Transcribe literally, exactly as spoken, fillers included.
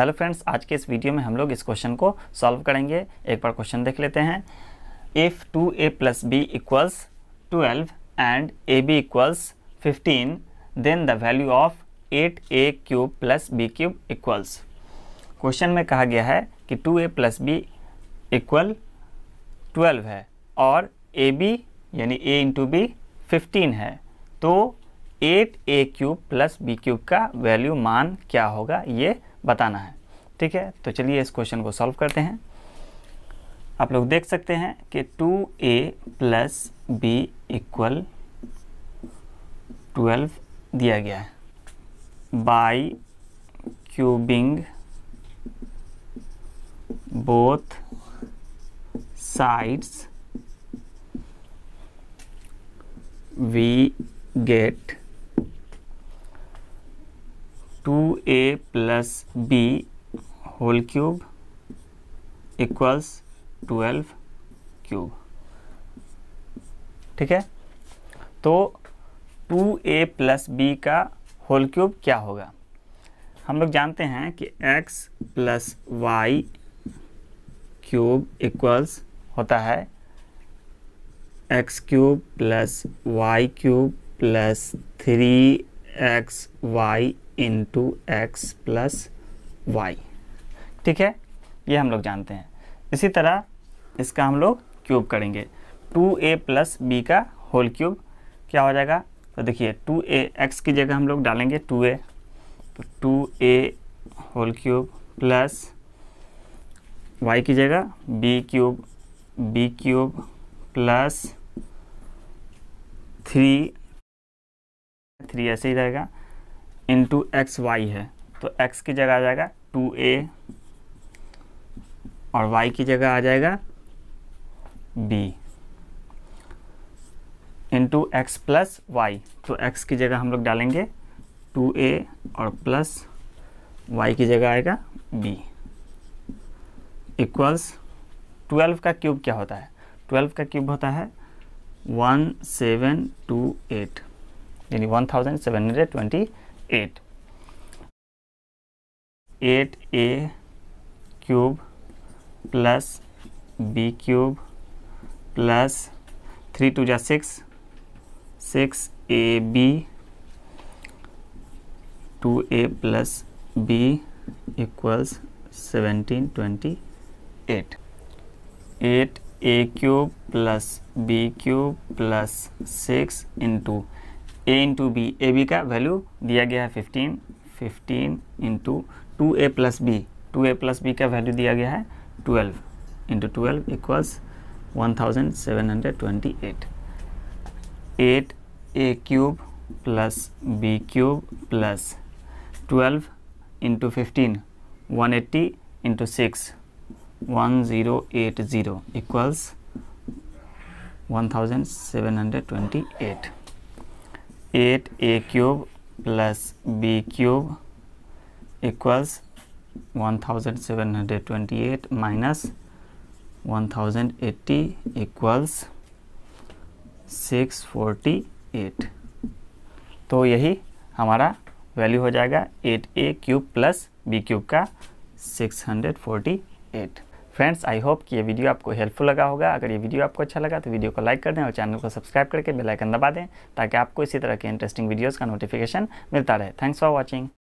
Hello friends, आज के इस वीडियो में हम लोग इस क्वेश्चन को सॉल्व करेंगे। एक बार क्वेश्चन देख लेते हैं। If two a plus b equals twelve and a b equals fifteen then the value of eight a cube plus b cube equals. Question में कहा गया है कि two a plus b equal twelve है और ए बी यानी ए into B fifteen है, तो eight a cube plus b cube का वैल्यू मान क्या होगा ये बताना है। ठीक है, तो चलिए इस क्वेश्चन को सॉल्व करते हैं। आप लोग देख सकते हैं कि two a plus b equal twelve दिया गया है। By cubing both sides we get two a plus b whole cube equals twelve cube. ठीक है, तो टू ए प्लस बी का होल क्यूब क्या होगा? हम लोग जानते हैं कि x plus y cube equals होता है x cube plus y cube plus three x y into x plus y. ठीक है, ये हम लोग जानते हैं। इसी तरह इसका हम लोग क्यूब करेंगे। टू ए प्लस बी का होल क्यूब क्या हो जाएगा? तो देखिए टू ए एक्स की जगह हम लोग डालेंगे टू ए, तो two a whole cube plus y की जगह b cube b cube plus three three ऐसे ही रहेगा इंटू एक्स वाई है, तो x की जगह आ जाएगा टू ए और y की जगह आ जाएगा b into x plus y. तो x की जगह हम लोग डालेंगे टू ए और प्लस y की जगह आएगा b इक्वल्स ट्वेल्व का क्यूब क्या होता है? ट्वेल्व का क्यूब होता है वन सेवन टू एट यानी one thousand seven hundred twenty eight. Eight a cube plus b cube plus three two जा six six a b two a plus b equals seventeen twenty eight. Eight a cube plus b cube plus six into a into b, a b का value दिया गया है fifteen, fifteen into two a plus b, two a plus b का value दिया गया है twelve into twelve equals one thousand seven hundred twenty eight. Eight a cube plus b cube plus twelve into fifteen one eighty into six one zero eight zero equals one thousand seven hundred twenty eight. Eight a cube plus b cube equals one thousand seven hundred twenty eight minus one thousand eighty equals six forty eight. तो यही हमारा value हो जाएगा eight a cube plus b cube का six hundred forty eight. Friends, I hope कि ये video आपको helpful लगा होगा। अगर ये वीडियो आपको अच्छा लगा तो वीडियो को लाइक कर दें और चैनल को सब्सक्राइब करके बेल आइकन दबा दें ताकि आपको इसी तरह के इंटरेस्टिंग वीडियोस का नोटिफिकेशन मिलता रहे। Thanks for watching.